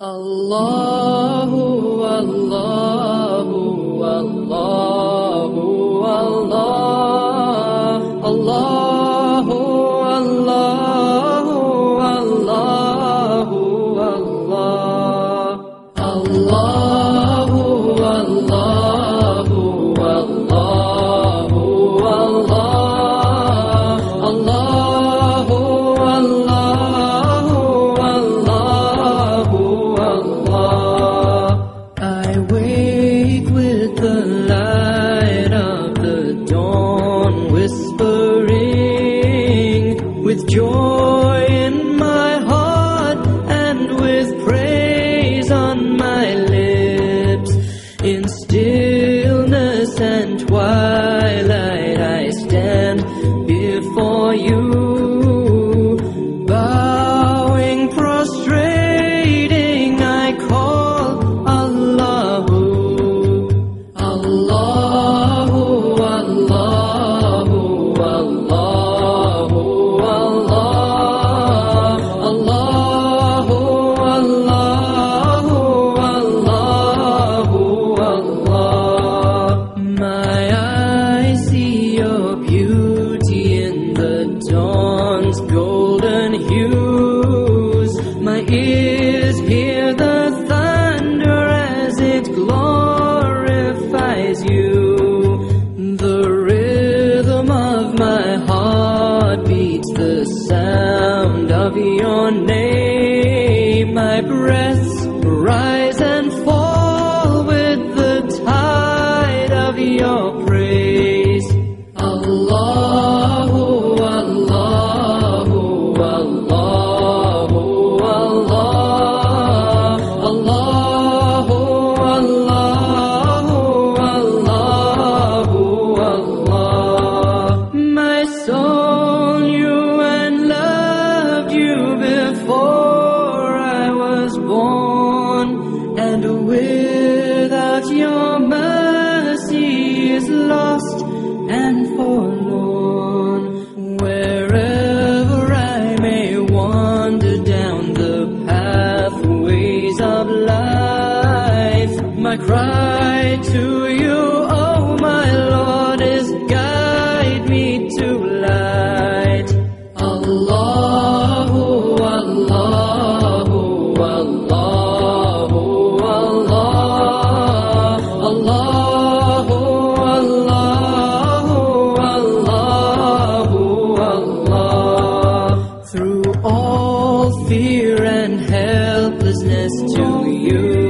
Allahu, Allahu, Allahu, Allah, Allahu, Allahu, Allahu, Allah, Allahu, Allahu, Allahu, Allah, Allahu, I wake with the light of the dawn whispering, with joy in my heart and with praise on my lips. In stillness and twilight I stand before you, bowing, prostrating, I call Allahu, Allahu, Allahu, Allahu, Allahu, Allahu, Allahu, Allah. My eyes see your beauty in the dawn's golden hues. My ears hear the thunder as it glorifies you. The rhythm of my heart beats the sound of your name. My breaths rise and fall with the tide of your praise. Allahu, Allahu, Allahu, Allah, Allahu, Allahu, Allahu, Allah. My soul knew and loved you before I was born, and without your mercy is lost and forlorn. Wherever I may wander down the pathways of life, my cry to you, oh my Lord, is guide me to light. Allahu, Allahu, Allahu, Allah, Allahu, Allahu, Allahu, Allah. Through all fear and helplessness, to you